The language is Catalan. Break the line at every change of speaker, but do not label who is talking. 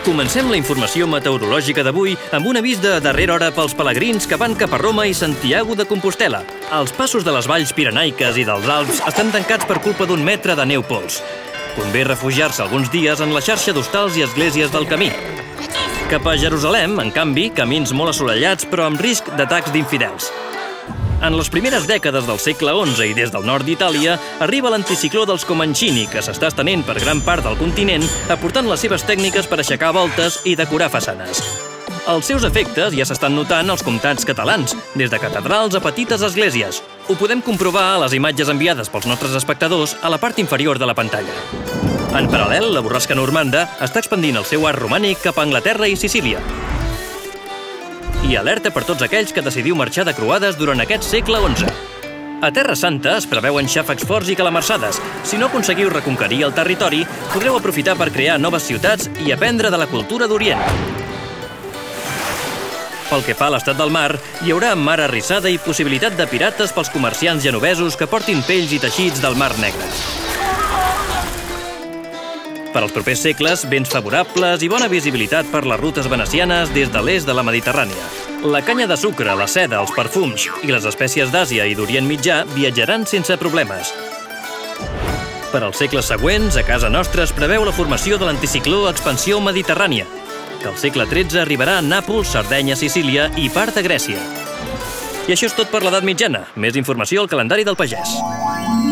Comencem la informació meteorològica d'avui amb un avís de darrera hora pels pelegrins que van cap a Roma i Santiago de Compostela. Els passos de les valls pirenaiques i dels Alps estan tancats per culpa d'un metre de neu pols. Convé refugiar-se alguns dies en la xarxa d'hostals i esglésies del camí. Cap a Jerusalem, en canvi, camins molt assolellats però amb risc d'atacs d'infidels. En les primeres dècades del segle XI i des del nord d'Itàlia arriba l'anticicló dels Comancini, que s'està estenent per gran part del continent, aportant les seves tècniques per aixecar voltes i decorar façanes. Els seus efectes ja s'estan notant als comtats catalans, des de catedrals a petites esglésies. Ho podem comprovar a les imatges enviades pels nostres espectadors a la part inferior de la pantalla. En paral·lel, la borrasca normanda està expandint el seu art romànic cap a Anglaterra i Sicília. I alerta per tots aquells que decidiu marxar de croades durant aquest segle XI. A Terra Santa es preveuen xàfecs forts i calamarsades. Si no aconseguiu reconquerir el territori, podreu aprofitar per crear noves ciutats i aprendre de la cultura d'Orient. Pel que fa a l'estat del mar, hi haurà mar arrissada i possibilitat de pirates pels comerciants genovesos que portin pells i teixits del Mar Negre. Per als propers segles, vents favorables i bona visibilitat per les rutes venecianes des de l'est de la Mediterrània. La canya de sucre, la seda, els perfums i les espècies d'Àsia i d'Orient Mitjà viatjaran sense problemes. Per als segles següents, a casa nostra es preveu la formació de l'anticicló Expansió Mediterrània, que al segle XIII arribarà a Nàpols, Sardenya, Sicília i part de Grècia. I això és tot per l'edat mitjana. Més informació al calendari del pagès.